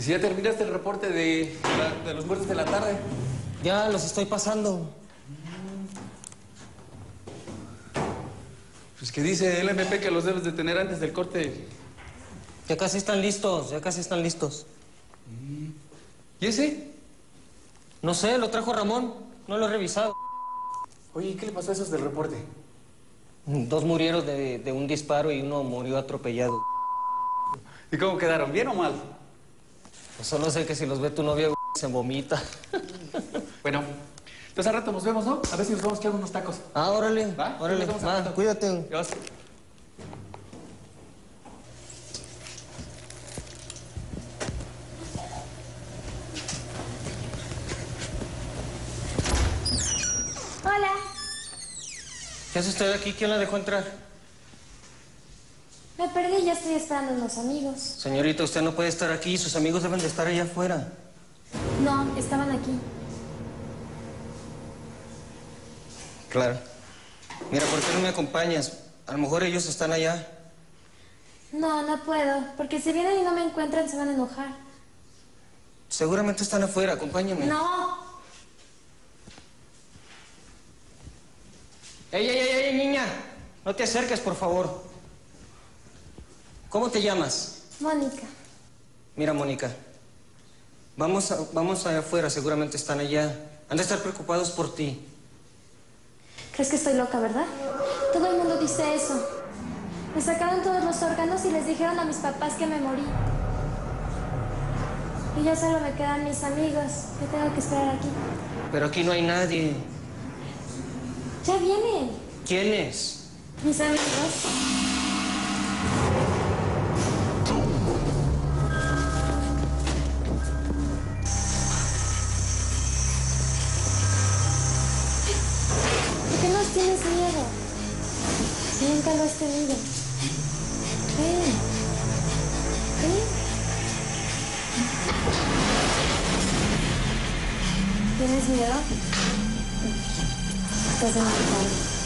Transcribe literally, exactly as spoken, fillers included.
si ya terminaste el reporte de, la, de los muertos de la tarde. Ya los estoy pasando. Pues que dice el M P que los debes de tener antes del corte. Ya casi están listos, ya casi están listos. ¿Y ese? No sé, lo trajo Ramón. No lo he revisado. Oye, ¿qué le pasó a esos del reporte? Dos murieron de, de un disparo y uno murió atropellado. ¿Y cómo quedaron? ¿Bien o mal? Pues solo sé que si los ve tu novia, se vomita. Bueno, entonces al rato nos vemos, ¿no? A ver si nos vamos a echar unos tacos. Ah, órale, ¿Va? órale, Nos vemos al va, rato. cuídate. Dios. Hola. ¿Qué hace usted aquí? ¿Quién la dejó entrar? Me perdí y ya estoy esperando a unos amigos. Señorita, usted no puede estar aquí. Sus amigos deben de estar allá afuera. No, estaban aquí. Claro. Mira, ¿por qué no me acompañas? A lo mejor ellos están allá. No, no puedo, porque si vienen y no me encuentran se van a enojar. Seguramente están afuera. Acompáñame. No. ¡Ey, ey, ey, ey, niña! No te acerques, por favor. ¿Cómo te llamas? Mónica. Mira, Mónica. Vamos, a, vamos allá afuera, seguramente están allá. Han de estar preocupados por ti. ¿Crees que estoy loca, verdad? Todo el mundo dice eso. Me sacaron todos los órganos y les dijeron a mis papás que me morí. Y ya solo me quedan mis amigos. Yo tengo que esperar aquí. Pero aquí no hay nadie. Ya vienen. ¿Quiénes? Mis amigos. ¿Por qué no tienes miedo? Nunca lo has tenido. Ven. Ven. ¿Tienes miedo? Estás enojado.